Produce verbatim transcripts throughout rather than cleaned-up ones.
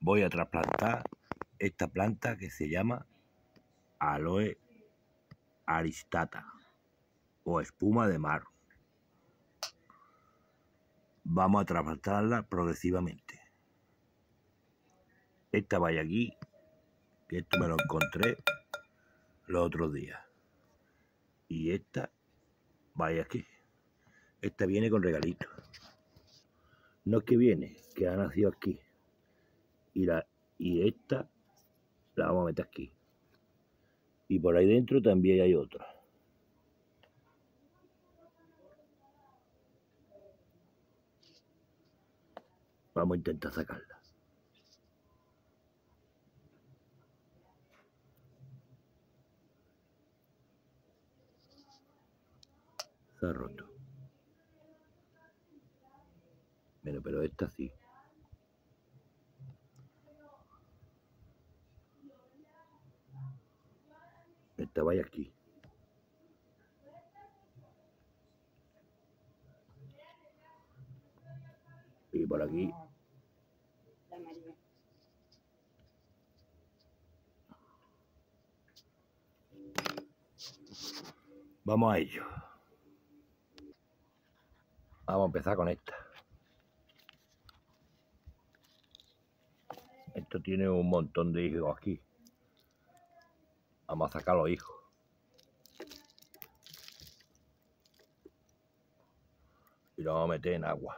voy a trasplantar esta planta que se llama Aloe aristata o espuma de mar. Vamos a trasplantarla progresivamente. Esta vaya aquí, que esto me lo encontré los otros días. Y esta vaya aquí. Esta viene con regalito. No es que viene, que ha nacido aquí. Y, la, y esta la vamos a meter aquí. Y por ahí dentro también hay otra. Vamos a intentar sacarla. Se ha roto. Bueno, pero esta sí. Esta vaya aquí. Y por aquí. Vamos a ello. Vamos a empezar con esta. Esto tiene un montón de hijos aquí. Vamos a sacar los hijos. Y lo vamos a meter en agua.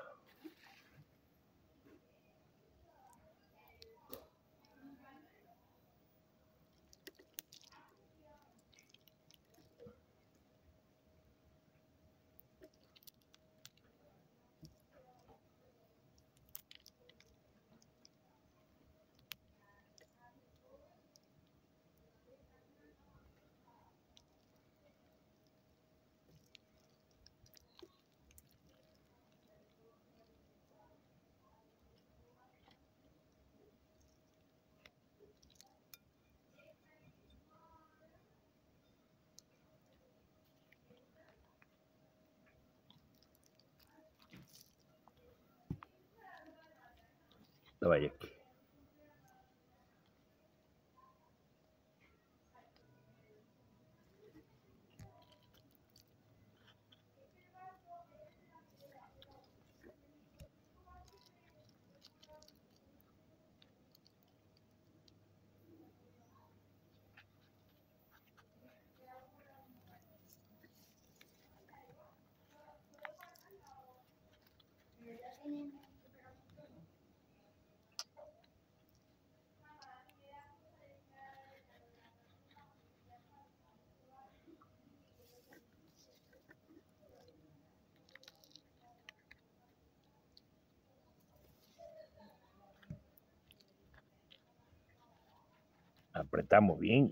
La vaya aquí. Apretamos bien.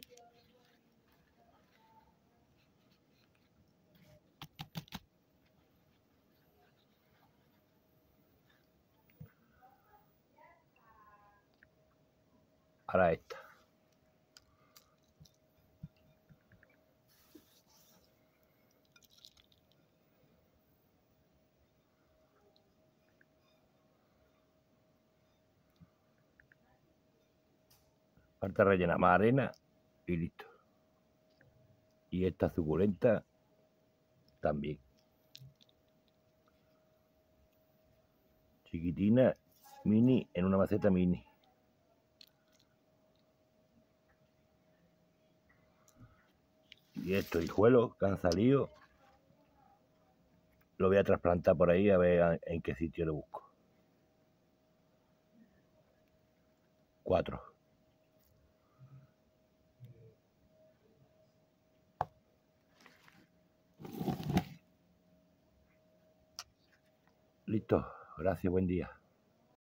Ahora esta. Falta rellenar más arena y listo. Y esta suculenta también. Chiquitina, mini, en una maceta mini. Y estos hijuelos que han salido, lo voy a trasplantar por ahí a ver en qué sitio lo busco. Cuatro. Listo. Gracias, buen día.